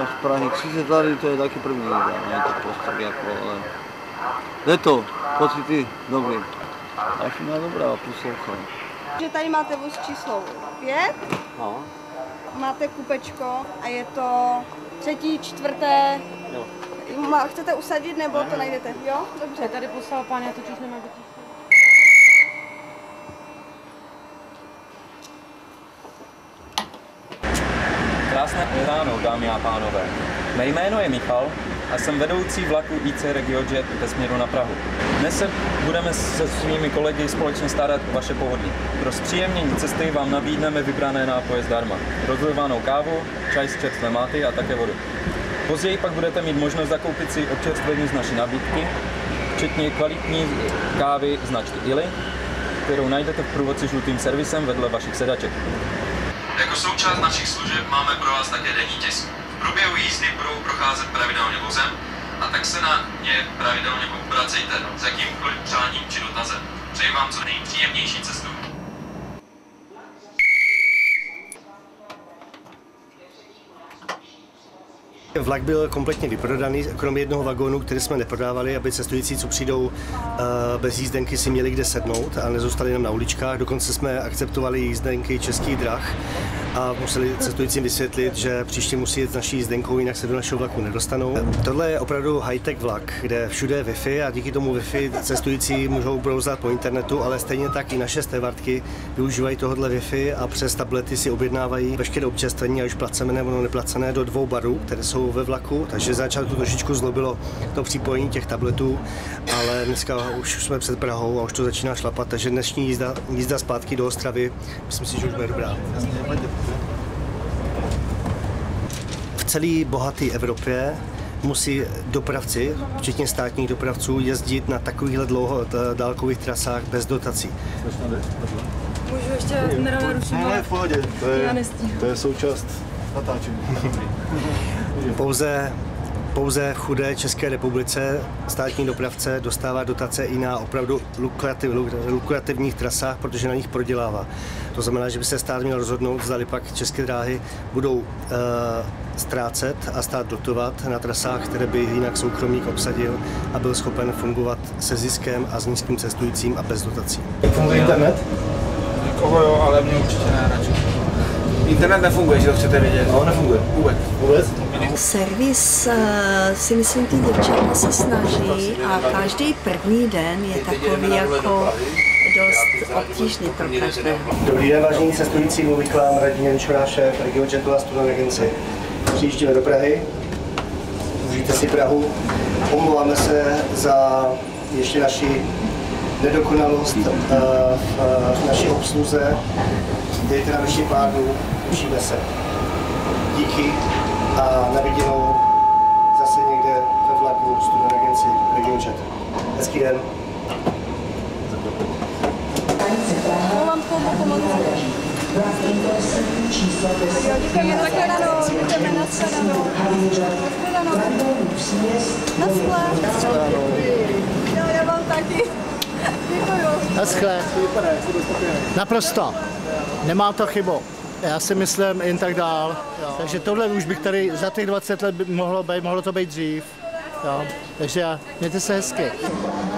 z Prahy 30 tady, to je taky první jízda, není to prostě tak jako, ale jde to, pocity dobrý. Mašina dobrá, poslouchá. Že tady máte vůz číslo 5, No. máte kupečko a je to 3., 4. Jo. Chcete usadit nebo to najdete? Jo? Dobře. Je tady poslal pán, já totiž nemám děti. Krásné ráno, dámy a pánové. Mé jméno je Michal a jsem vedoucí vlaku IC RegioJet ve směru na Prahu. Dnes se budeme se svými kolegy společně starat o vaše pohodlí. Pro zpříjemnění cesty vám nabídneme vybrané nápoje zdarma. Rozlivanou kávu, čaj s čerstvé máty a také vodu. Později pak budete mít možnost zakoupit si občerstvení z naší nabídky, včetně kvalitní kávy značky Illy, kterou najdete v průvodci žlutým servisem vedle vašich sedaček. Jako součást našich služeb máme pro vás také denní tisk. V průběhu jízdy budou procházet pravidelně vozem a tak se na ně pravidelně obracejte s jakýmkoliv přáním či dotazem. Přeji vám co nejpříjemnější cestu. Vlak byl kompletně vyprodaný, kromě jednoho vagónu, který jsme neprodávali, aby cestující, co přijdou bez jízdenky, si měli kde sednout a nezůstali jenom na uličkách. Dokonce jsme akceptovali jízdenky Českých drah a museli cestujícím vysvětlit, že příště musí jet s naší jízdenkou, jinak se do našeho vlaku nedostanou. Tohle je opravdu high-tech vlak, kde všude je Wi-Fi a díky tomu Wi-Fi cestující můžou brouzdat po internetu, ale stejně tak i naše stévartky využívají tohohle Wi-Fi a přes tablety si objednávají veškeré občerstvení, ať už placené nebo neplacené, do 2 barů, které jsou ve vlaku, takže začátku trošičku zlobilo to připojení těch tabletů, ale dneska už jsme před Prahou a už to začíná šlapat, takže dnešní jízda zpátky do Ostravy, myslím si, že už bude dobrá. V celé bohaté Evropě musí dopravci, včetně státních dopravců, jezdit na takovýchhle dálkových trasách bez dotací. Můžu ještě narušit? Ne, v pohodě, to je součást natáčení. Pouze v chudé České republice státní dopravce dostává dotace i na opravdu lukrativních trasách, protože na nich prodělává. To znamená, že by se stát měl rozhodnout, zdali pak České dráhy budou ztrácet a stát dotovat na trasách, které by jinak soukromník obsadil a byl schopen fungovat se ziskem a s nízkým cestujícím a bez dotací. Funguje internet? Někoho jo, ale mě určitě ne radši. Internet nefunguje, že to chcete vědět. No, nefunguje. Vůbec? Servis si myslím, ty děvčata se snaží a každý první den je takový jako dost obtížný pro každého. Dobrý den, vážení cestující, mluví k vám Radim Jančura, šéf RegioJetu a Student Agency. Přijíždíme do Prahy, užijte si Prahu, omlouváme se za ještě naši nedokonalost v naší obsluze, dejte nám ještě pár dnů, učíme se. Díky a na viděnou zase někde ve vlaku Student Agency RegioJet. Hezký den. Mám pomoci. Děkujeme za shledanou, jdeme na shledanou. Naschle. Jo, já vám taky. Děkuju. Naschle. Naprosto. Nemá to chybu. Já si myslím jen tak dál. Jo. Takže tohle už bych tady za těch 20 let mohlo to být dřív. Jo. Takže mějte se hezky.